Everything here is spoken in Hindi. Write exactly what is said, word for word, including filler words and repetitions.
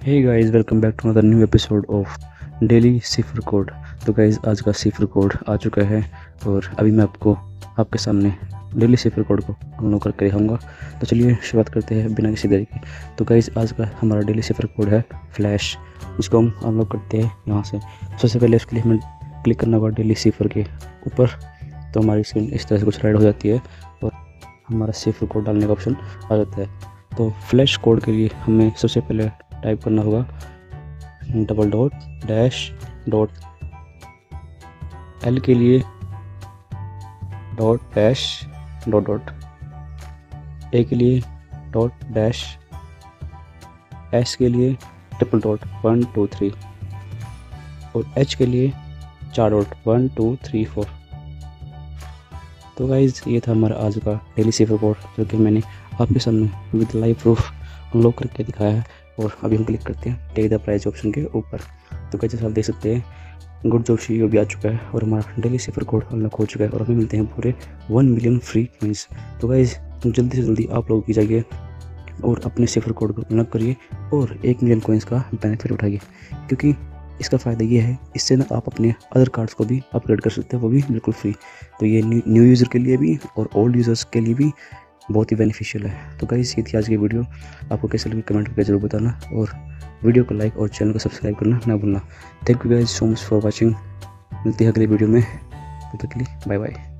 Hey guys, welcome back to another new episode of daily cipher code. तो गाइस, आज का सिफर कोड आ चुका है और अभी मैं आपको आपके सामने डेली सिफर कोड को अनलॉक करके दिखाऊंगा। तो चलिए शुरुआत करते हैं बिना किसी देरी के। तो गाइस, आज का हमारा डेली सिफर कोड है फ्लैश, जिसको हम अनलॉक करते हैं यहाँ से। सबसे पहले उसके लिए हमें क्लिक करना होगा डेली सिफर के ऊपर। तो हमारी स्क्रीन इस तरह से कुछ रेड हो जाती है और हमारा सिफर कोड डालने का ऑप्शन आ जाता है। तो फ्लैश कोड के लिए हमें सबसे पहले टाइप करना होगा double dot dash dot L के लिए dot dash dot dot, A के लिए डॉट डैश, एस के लिए triple dot one two three और एच के लिए चार dot one two three four. तो गाइज, ये था हमारा आज का डेली सिफर कोड, जो कि मैंने आपके सामने विद लाइव प्रूफ अनलॉक करके दिखाया है। और अभी हम क्लिक करते हैं टेक द प्राइस ऑप्शन के ऊपर। तो कैसे आप देख सकते हैं गुड जॉब शी भी आ चुका है और हमारा डेली सिफर कोड अनलॉक हो चुका है और हमें मिलते हैं पूरे वन मिलियन फ्री कॉइंस। तो गाइज, जल्दी से जल्दी आप लोग की जाइए और अपने सिफर कोड को अनलॉक करिए और एक मिलियन कॉइंस का बेनिफिट उठाइए, क्योंकि इसका फ़ायदा ये है, इससे ना आप अपने अदर कार्ड्स को भी अपग्रेड कर सकते हैं, वो भी बिल्कुल फ्री। तो ये न्यू यूज़र के लिए भी और ओल्ड यूज़र्स के लिए भी बहुत ही बेनिफिशियल है। तो गाइस, ये थी आज की वीडियो। आपको कैसे लगी कमेंट करके जरूर बताना और वीडियो को लाइक और चैनल को सब्सक्राइब करना ना भूलना। Thank you guys so much for watching. मिलते हैं अगली वीडियो में, तब तक के लिए बाय बाय।